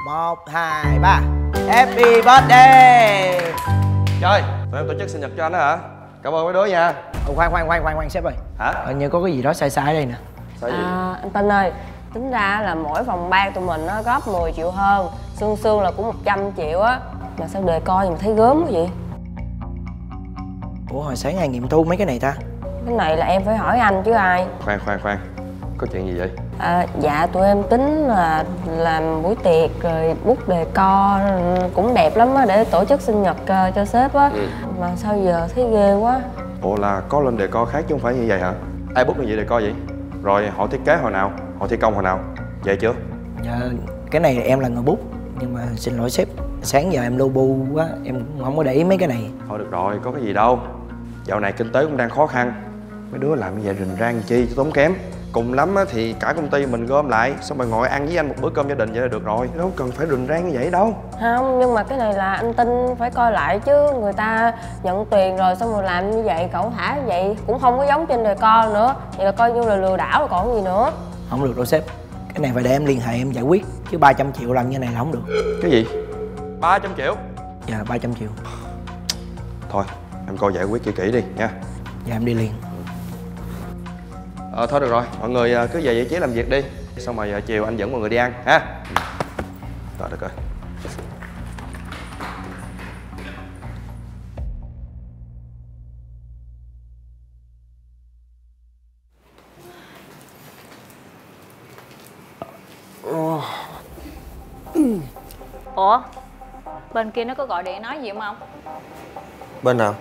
1, 2, 3. Happy birthday. Trời, tụi em tổ chức sinh nhật cho anh đó hả? Cảm ơn mấy đứa nha. Khoan sếp ơi. Hả? Hình như có cái gì đó sai ở đây nè. Sao gì? Anh Tinh ơi, tính ra là mỗi phòng ban tụi mình nó góp 10 triệu hơn. Sương là cũng 100 triệu á. Mà sao đề coi mà thấy gớm quá vậy? Ủa hồi sáng ai nghiệm thu mấy cái này ta? Cái này là em phải hỏi anh chứ ai. Khoan. Có chuyện gì vậy? Dạ tụi em tính là làm buổi tiệc rồi bút đề co cũng đẹp lắm á để tổ chức sinh nhật cho sếp á. Mà sao giờ thấy ghê quá. Ủa là có lên đề co khác chứ không phải như vậy hả? Ai book như vậy đề co vậy? Rồi họ thiết kế hồi nào? Họ thi công hồi nào? Vậy chưa? Dạ, cái này em là người bút. Nhưng mà xin lỗi sếp, sáng giờ em lu bu quá, em cũng không có để ý mấy cái này. Thôi được rồi, có cái gì đâu. Dạo này kinh tế cũng đang khó khăn. Mấy đứa làm như vậy rình rang chi cho tốn kém. Cùng lắm thì cả công ty mình gom lại, xong rồi ngồi ăn với anh một bữa cơm gia đình vậy là được rồi. Đâu cần phải rình rang như vậy đâu. Không, nhưng mà cái này là anh Tinh phải coi lại chứ. Người ta nhận tiền rồi xong rồi làm như vậy, cậu thả như vậy cũng không có giống trên đề co nữa. Vậy là coi như là lừa đảo rồi còn gì nữa. Không được đâu sếp. Cái này phải để em liên hệ em giải quyết. Chứ 300 triệu lần như này là không được. Cái gì? 300 triệu? Dạ 300 triệu. Thôi, em coi giải quyết kỹ đi nha. Dạ em đi liền. Thôi được rồi, mọi người cứ về vị trí làm việc đi. Xong rồi chiều anh dẫn mọi người đi ăn ha. Rồi được rồi. Ủa? Bên kia nó có gọi điện nói gì không? Bên nào?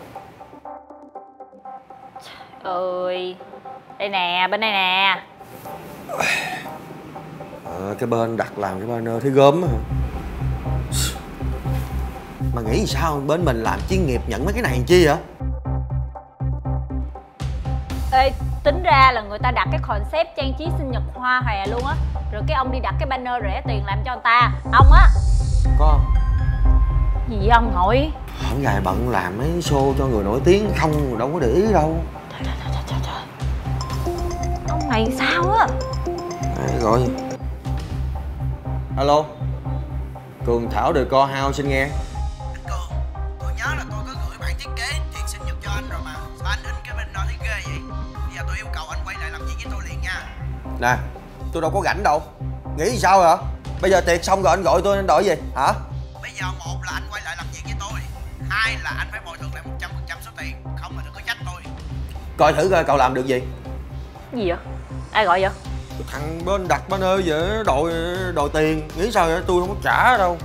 Ơi, đây nè, bên đây nè. Cái bên đặt làm cái banner thấy gớm á. Mà nghĩ sao bên mình làm chuyên nghiệp nhận mấy cái này làm chi vậy? Ê, tính ra là người ta đặt cái concept trang trí sinh nhật hoa hòe luôn á. Rồi cái ông đi đặt cái banner rẻ tiền làm cho người ta. Ông á. Có không? Gì vậy ông nội? Không gài bận làm mấy show cho người nổi tiếng không, đâu có để ý đâu. Trời. Ông này sao á? Gọi. Alo, Cường Thảo Decor House xin nghe. Anh Cường, tôi nhớ là tôi có gửi bản thiết kế tiệc sinh nhật cho anh rồi mà. Sao anh in cái bên đó thấy ghê vậy? Bây giờ tôi yêu cầu anh quay lại làm việc với tôi liền nha. Nè, tôi đâu có rảnh đâu. Nghĩ sao vậy? Bây giờ tiệc xong rồi anh gọi tôi anh đổi gì hả? Bây giờ một là anh quay lại làm việc với tôi, hai là anh phải bồi thường lại 100% số tiền. Không là đừng có trách tôi. Coi thử coi cậu làm được gì. Gì vậy? Ai gọi vậy? Thằng bên đặt banner vậy đòi tiền. Nghĩ sao vậy? Tôi không có trả đâu.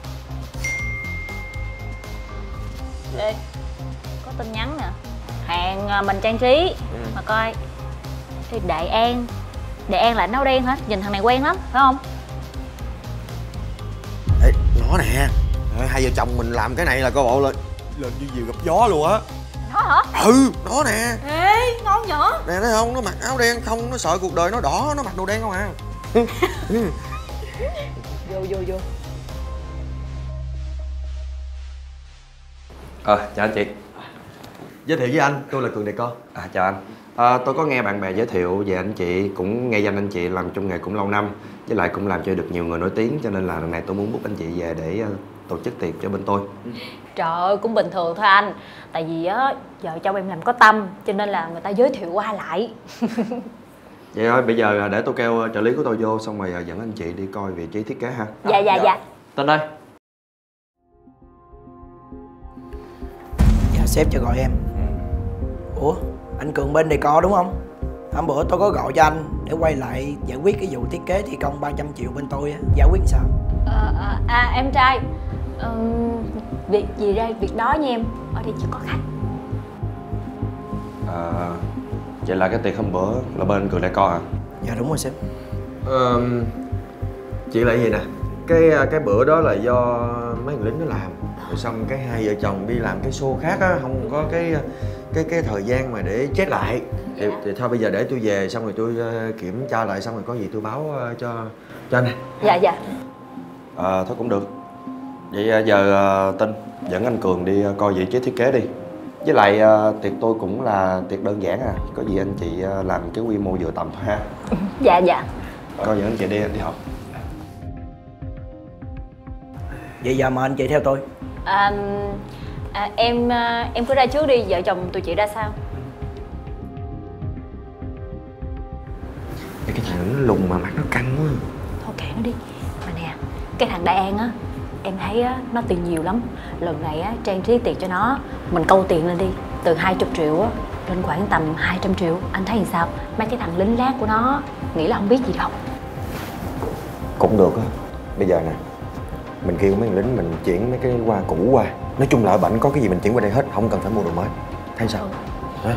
Ê, có tin nhắn nè. Hàng mình trang trí. Mà coi. Thì Đại An là nâu đen hả? Nhìn thằng này quen lắm, phải không? Ê, nó nè. Hai vợ chồng mình làm cái này là coi bộ lên như diều gặp gió luôn á. Nó hả? Ừ, nó nè. Ê, ngon nhở? Nè thấy không, nó mặc áo đen không, nó sợ cuộc đời nó đỏ, nó mặc đồ đen không à. Vô. Chào anh chị. Giới thiệu với anh, tôi là Cường Decor. Chào anh. Tôi có nghe bạn bè giới thiệu về anh chị, cũng nghe danh anh chị làm trong nghề cũng lâu năm, với lại cũng làm cho được nhiều người nổi tiếng, cho nên là lần này tôi muốn book anh chị về để tổ chức tiệc cho bên tôi. Trời ơi, cũng bình thường thôi anh. Tại vì á, vợ chồng em làm có tâm, cho nên là người ta giới thiệu qua lại. Vậy thôi, bây giờ để tôi kêu trợ lý của tôi vô, xong rồi dẫn anh chị đi coi vị trí thiết kế ha. Dạ. Tên ơi. Dạ sếp cho gọi em. Ủa, anh Cường bên Decor đúng không? Hôm bữa tôi có gọi cho anh để quay lại giải quyết cái vụ thiết kế thi công 300 triệu bên tôi á. Giải quyết sao? Em trai, việc gì đây? Việc đó nha em. Ở đây chưa có khách. Vậy là cái tiệc hôm bữa là bên Cường Decor hả? Dạ đúng rồi sếp. Chuyện là gì nè, cái bữa đó là do mấy thằng lính nó làm, rồi xong cái hai vợ chồng đi làm cái show khác á, không có cái thời gian mà để chết lại. Thì thôi bây giờ để tôi về xong rồi tôi kiểm tra lại, xong rồi có gì tôi báo cho anh nè. Dạ. Thôi cũng được. Vậy giờ Tinh dẫn anh Cường đi coi vị trí thiết kế đi. Với lại tiệc tôi cũng là tiệc đơn giản à, có gì anh chị làm cái quy mô vừa tầm thôi ha. Dạ. Coi dẫn anh chị đi học. Vậy giờ mời anh chị theo tôi. Em cứ ra trước đi, vợ chồng tụi chị ra sao? Cái thằng nó lùng mà mặt nó căng quá. Thôi kệ nó đi. Mà nè, cái thằng Đại An á, em thấy á, nó tiền nhiều lắm. Lần này á, Trang trí tiền cho nó, mình câu tiền lên đi. Từ 20 triệu á, lên khoảng tầm 200 triệu. Anh thấy làm sao? Mấy cái thằng lính lát của nó nghĩ là không biết gì đâu. Cũng được á. Bây giờ nè, mình kêu mấy thằng lính mình chuyển mấy cái hoa cũ qua. Nói chung là ở bển có cái gì mình chuyển qua đây hết, không cần phải mua đồ mới. Thấy sao? Hả?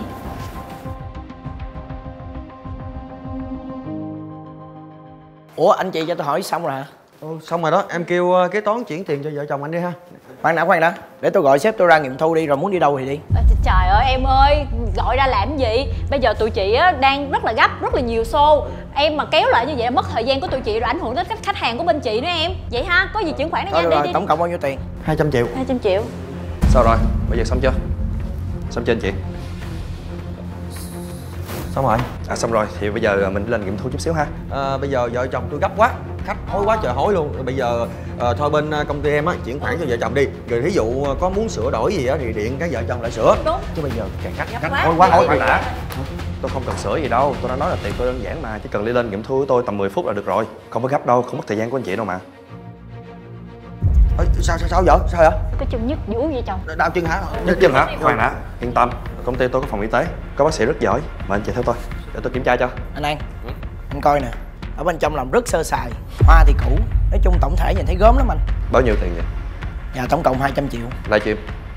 Ủa anh chị cho tôi hỏi xong rồi hả? Xong rồi đó, em kêu kế toán chuyển tiền cho vợ chồng anh đi ha. Khoan đã, để tôi gọi sếp tôi ra nghiệm thu đi, rồi muốn đi đâu thì đi. Trời ơi em ơi, gọi ra làm gì? Bây giờ tụi chị á, đang rất là gấp, rất là nhiều show. Em mà kéo lại như vậy là mất thời gian của tụi chị rồi ảnh hưởng đến các khách hàng của bên chị nữa em. Vậy ha, có gì chuyển khoản đó nha, đi. Tổng cộng bao nhiêu tiền? 200 triệu. 200 triệu. Sao rồi? Bây giờ xong chưa? Xong chưa anh chị? Xong rồi. Xong rồi, thì bây giờ mình lên nghiệm thu chút xíu ha. Bây giờ vợ chồng tôi gấp quá, khách hối quá trời hối luôn. Rồi bây giờ thôi bên công ty em á chuyển khoản cho vợ chồng đi. Rồi thí dụ có muốn sửa đổi gì á thì điện cái vợ chồng lại sửa. Đúng. Chứ bây giờ kẹt khách quá. hối quá hối đã. Tôi không cần sửa gì đâu, tôi đã nói là tiền tôi đơn giản mà, chỉ cần đi lên nghiệm thu với tôi tầm 10 phút là được rồi. Không có gấp đâu, không mất thời gian của anh chị đâu mà. Sao vợ? Sao vậy? Cái chân nhức vũ vậy chồng. Đau chân hả? Nhức chân hả? Khoan đã, yên tâm. Công ty tôi có phòng y tế, có bác sĩ rất giỏi. Mời anh chị theo tôi, để tôi kiểm tra cho. Anh An, anh coi nè, ở bên trong làm rất sơ sài, hoa thì cũ. Nói chung tổng thể nhìn thấy gớm lắm anh. Bao nhiêu tiền vậy? Dạ tổng cộng 200 triệu. Livestream.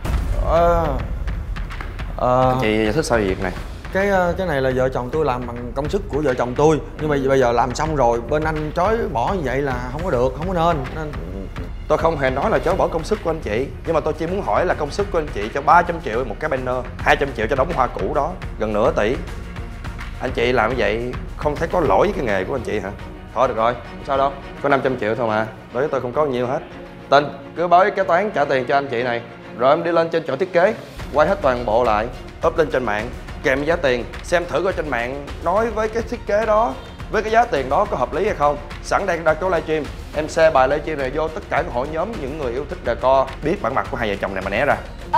Anh chị giải thích sao về việc này? Cái này là vợ chồng tôi làm bằng công sức của vợ chồng tôi. Nhưng mà bây giờ làm xong rồi, bên anh chối bỏ như vậy là không có được, không có nên. Tôi không hề nói là chối bỏ công sức của anh chị, nhưng mà tôi chỉ muốn hỏi là công sức của anh chị cho 300 triệu một cái banner, 200 triệu cho đống hoa cũ đó, gần nửa tỷ. Anh chị làm như vậy không thấy có lỗi với cái nghề của anh chị hả? Thôi được rồi, không sao đâu, có 500 triệu thôi mà, đối với tôi không có nhiều hết. Tình, cứ báo với kế toán trả tiền cho anh chị này, rồi em đi lên trên chỗ thiết kế, quay hết toàn bộ lại, up lên trên mạng, kèm giá tiền, xem thử coi trên mạng nói với cái thiết kế đó, với cái giá tiền đó có hợp lý hay không. Sẵn đây đang có livestream, em share bài livestream này vô tất cả các hội nhóm những người yêu thích decor, biết bản mặt của hai vợ chồng này mà né ra.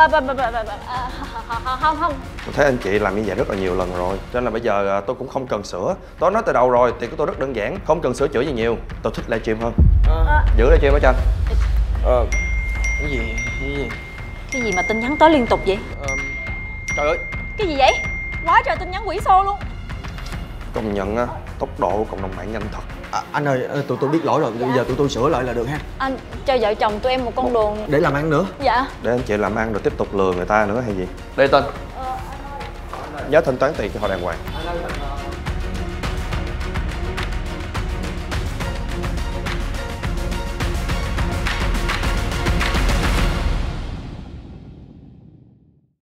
Không. Tôi thấy anh chị làm như vậy rất là nhiều lần rồi, cho nên là bây giờ tôi cũng không cần sửa. Tôi nói từ đầu rồi, tiền của tôi rất đơn giản, không cần sửa chữa gì nhiều. Tôi thích livestream hơn. Giữ livestream đó cho anh. Cái gì? Cái gì mà tin nhắn tới liên tục vậy? Trời ơi, Cái gì vậy? Quá trời tin nhắn quỷ xô luôn. công nhận á, tốc độ của cộng đồng mạng nhanh thật. Anh ơi, tụi tôi biết lỗi rồi, bây giờ tụi tôi sửa lại là được ha. Anh cho vợ chồng tụi em một con đường. Để làm ăn nữa. Dạ. Để anh chị làm ăn rồi tiếp tục lừa người ta nữa hay gì? Đây Tên, nhớ thanh toán tiền cho họ đàng hoàng.